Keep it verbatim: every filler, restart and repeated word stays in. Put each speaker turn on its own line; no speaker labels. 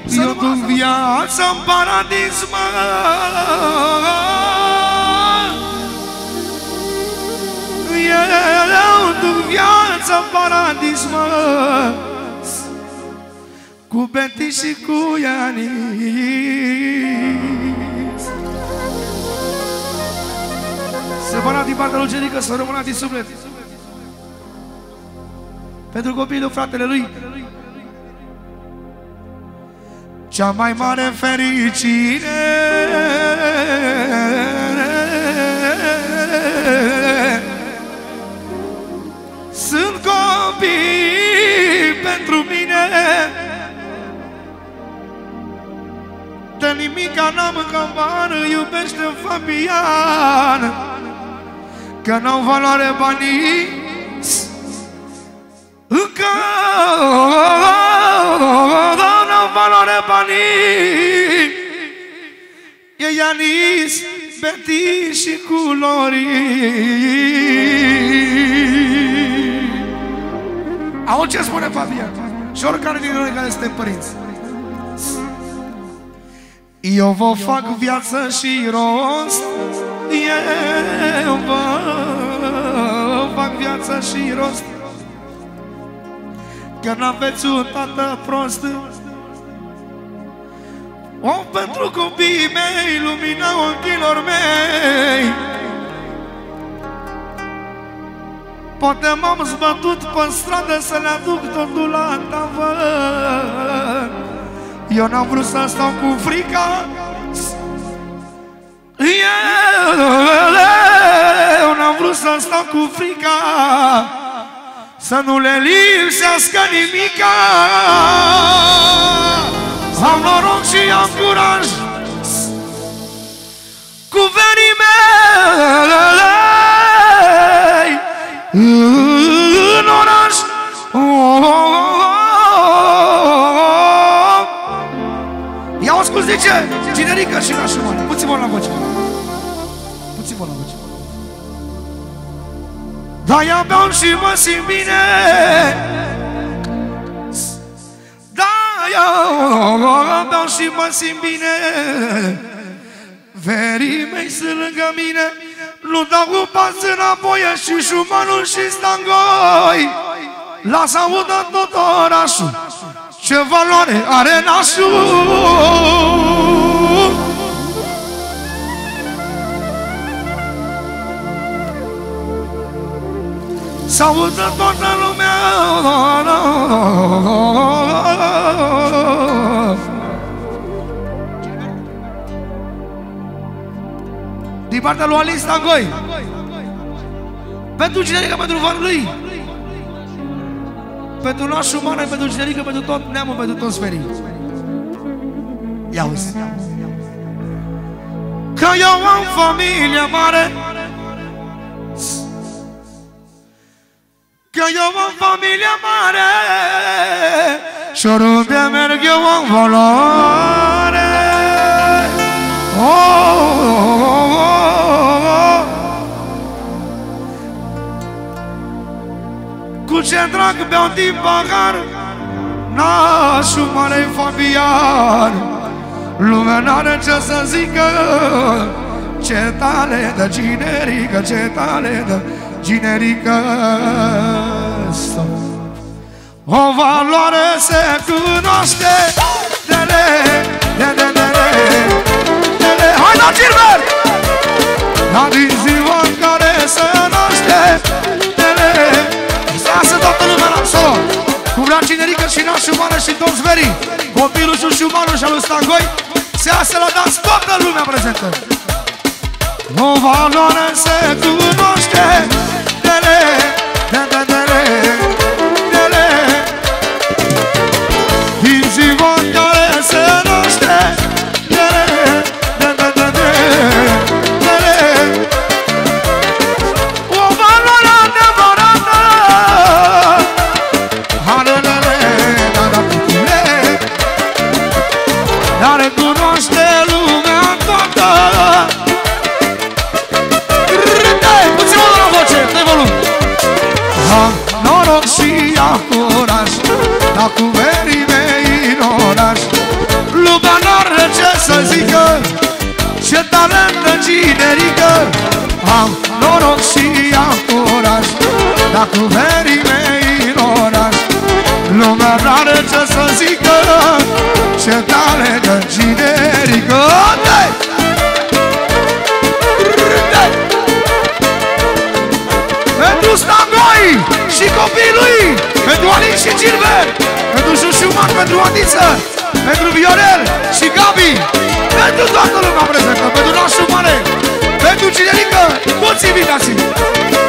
Eu duc viața-n paradis, mă. Eu duc viața-n paradis, mă. Cu Betty și cu Ianis. Separat din partea lui Gerică, să rămână din suflet. Pentru copilul fratele lui. Cea mai mare fericire sunt copii pentru mine. De nimica n-am campar, iubește Fabian, că n-au valoare banii, încă n-au valoare banii. E Ianis, Betty și culori. Auzi ce spune Fabian și oricare din noi care suntem părinți. Eu vă fac viață și rost, eu vă fac viață și rost, că n-aveți un tată prost. O, pentru copiii mei, lumina ochilor mei. Poate m-am zbătut pe stradă să le aduc totul la tavă. Eu n-am vrut să stau cu frica, eu n-am vrut să stau cu frica, să nu le lipsească nimica. Am noroc și am curaj cu verii mei în oraș. Ia-o-ți cum zice Ginerică și nașul mare. Puțin mă la voce, puțin mă la voce. Da-ia beau și mă simt bine, da-ia beau și mă simt bine. Verii mei sunt lângă mine, nu dau cu pas înapoi, și șumanul și stangoi. Lasă audă tot orașul ce valoare are nașul. S-audă toată lumea. Din partea lui Alin Stangoi, pentru Ginerică, pentru vanul lui, pentru nașul mare, pentru Ginerică, pentru tot neamul, pentru toți ferii. Ia-uzi. Că eu am familie mare, că eu am familie mare, și oriunde merg eu am valoare. Oh, oh, oh, oh. Cu ce drag beau din pahar, nașul mare Fabian. Lumea n-are ce să zică, ce talent Ginerică, ce talent Ginerică. O valoare se cunoaște. Dele, dele, dele, dele. Hai la Gilbert! La din ziua în care se naște, dele. Să iasă toată lumea la solo, cu vrea Ginerică și nașul mare și toți verii, copilul și șumanul și al lui Stangoi. Se iasă la dans toată lumea prezentă. O valoare se cunoaște. Dele, dele, dele, dele. Din ziua în care se naște, dele, dele, dele, dele. O valoare adevărată. Halelele, da, da, cucule. Dar recunoaște lumea toată. Puțin-mă la voce, dă-i volum. Am noroc și am curaj, dar cu verii mei în oraș. să zică ce talentă generică. Am noroc și am curaj, dar cu verii mei în oraș. Lumea n-are ce să zică ce talentă generică. Pentru Stangoi și copiii lui, pentru Alin și Gilbert, pentru Șușuman, pentru Aniță, pentru Viorel și Gabi, pentru toată lumea prezentă, pentru nașul mare, pentru Cinerică, toți invitații.